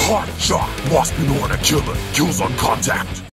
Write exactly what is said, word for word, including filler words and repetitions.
Hot shot. Wasp in order. Killer. Kills on contact.